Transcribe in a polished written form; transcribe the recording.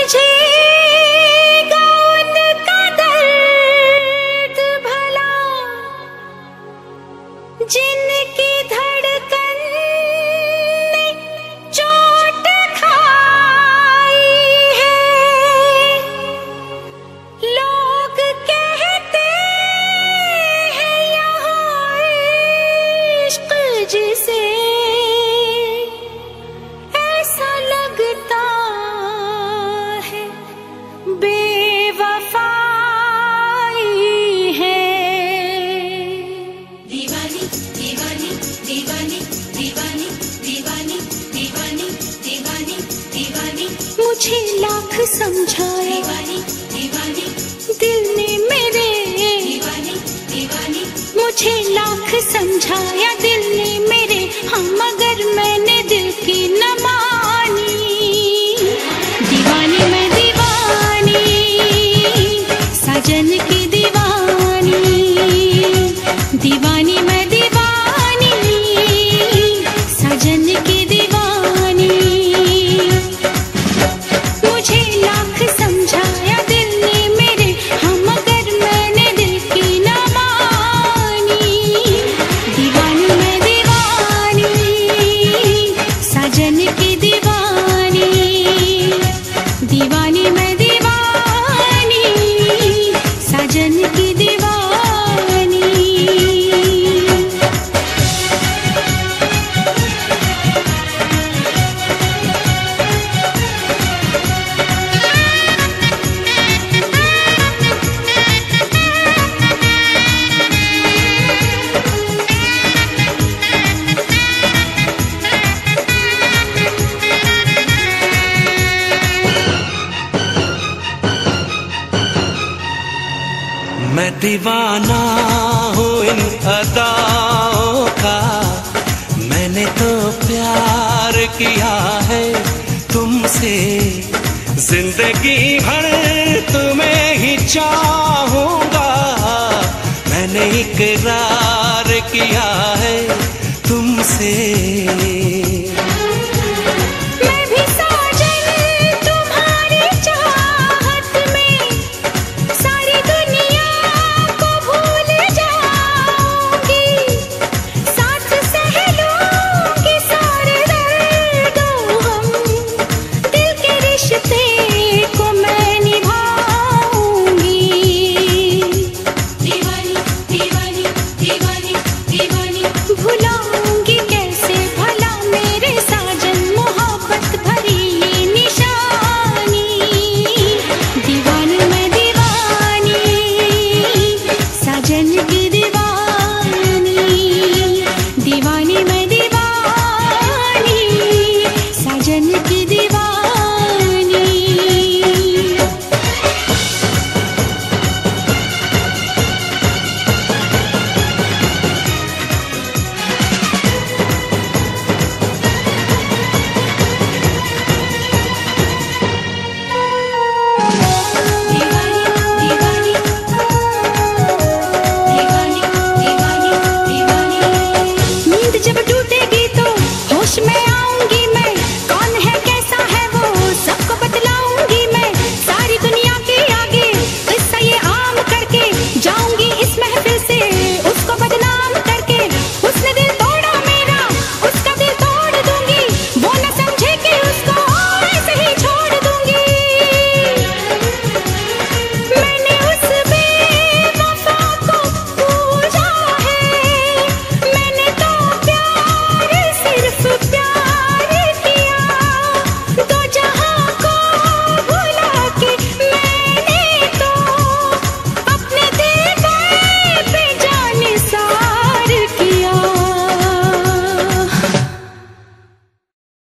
समझेगा उनका दर्द भला, जिनकी धड़कन ने चोट खाई है। लोग कहते हैं यहाँ इश्क जिसे ऐसा लगता है बेवफाई है। दीवानी दीवानी दीवानी दीवानी दीवानी दीवानी दीवानी दीवानी, मुझे लाख समझाया दीवानी दीवानी दिल ने मेरे। दीवानी दीवानी, मुझे लाख समझाया दिल ने मेरे। हाँ मगर मैंने दिल की न मानी। दीवानी मैं दीवानी, साजन की दीवानी। दीवानी मैं दीवानी, साजन की दीवानी। मुझे लाख समझाया दिल ने मेरे। हाँ मगर मैंने दिल की न मानी। दीवानी मैं दीवानी, साजन की दीवानी। दीवानी मैं दीवानी, साजन की दीवानी। मैं दीवाना हूँ इन अदाओं का। मैंने तो प्यार किया है तुमसे, जिंदगी भर तुम्हें ही चाहूंगा। मैंने इकरार किया है तुमसे।